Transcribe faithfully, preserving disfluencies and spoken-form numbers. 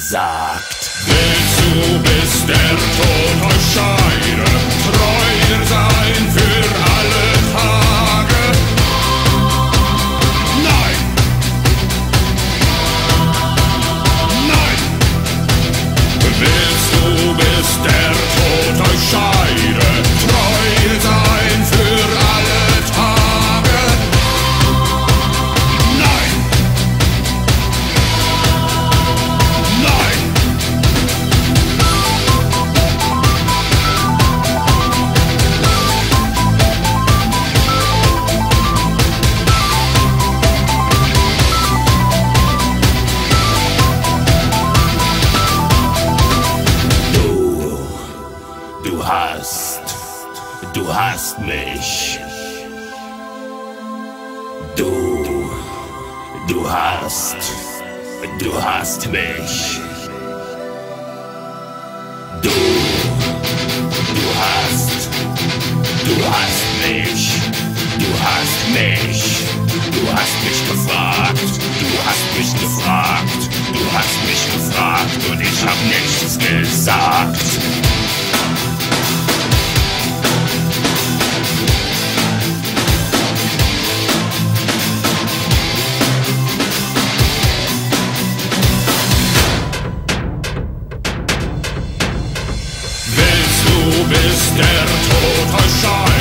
gesagt. Willst du, bis der Tod euch scheide, treu sein für alle Tage? Nein! Nein! Willst du, bis der Tod euch scheide, treu sein für alle Tage? Nein! Nein! Du hast, du hast mich. Du, du hast, du hast mich. Du, du hast, du hast mich. Du hast mich. Du hast mich gefragt. Du hast mich gefragt. Du hast mich gefragt und ich hab nichts gesagt. Bis der Tod euch scheidet.